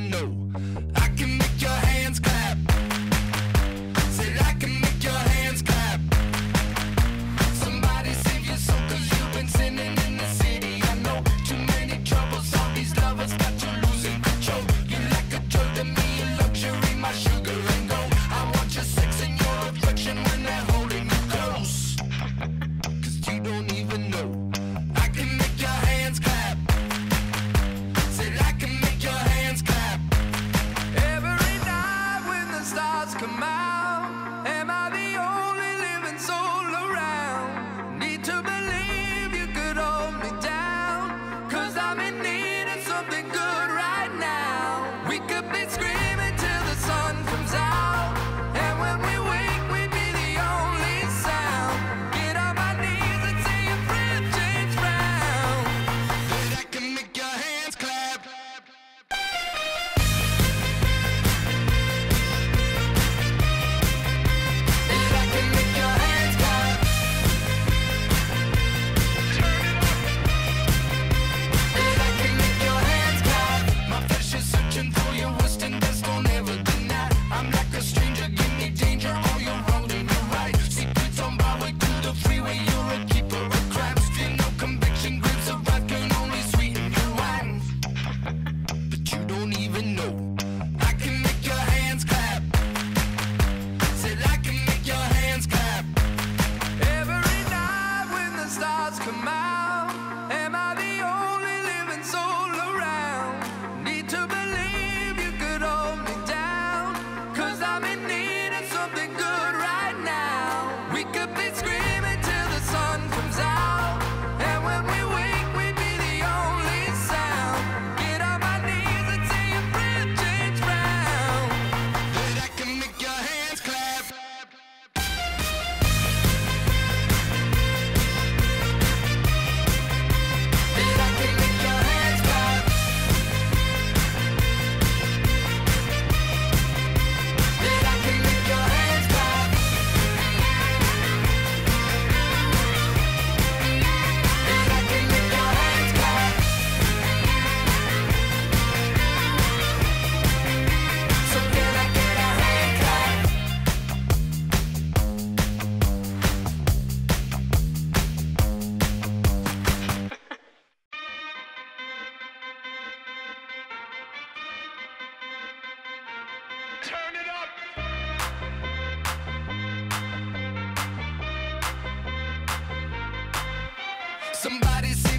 even know. I can make your hands clap. Said I can make your hands clap. Somebody save your soul, cause you've been sinning in the city. I know too many troubles, all these lovers got you losing control. You like a drug to me, a luxury, my sugar and gold. I want your sex and your affection when they're holding you close. Cause you don't even know. I can make your hands clap. Said I can make your hands clap. Every night when the stars come out, am I the only living soul around? Need to believe you could hold me down, cause I'm in need of something good right now. We could be screaming till the sun comes out, and when we wake we'd be the only sound. Get on my knees and say your friend James Brown. But I can make your hands clap. And I can make your hands clap. And I can make your hands clap. My flesh is searching for your worst and best, don't ever deny. I'm like a stranger, give me danger, all you're wrong and you're right. Secrets on my way to the freeway, you're a keeper of crimes. Feel no conviction, grapes of wrath can only sweeten your wine. But you don't even know. I can make your hands clap. Said I can make your hands clap. Every night when the stars come out, am I the only living soul around? Need to believe you could hold me down, cause I'm in need of something good right now. We could be screaming till the sun comes out, and when we wake we'd be the only sound. Get on my knees and say your friend James Brown. But I can make your hands clap. But I can make your hands clap. But I can make your hands clap. But I can make your hands clap. So can I get a hand clap? Turn it up. Somebody say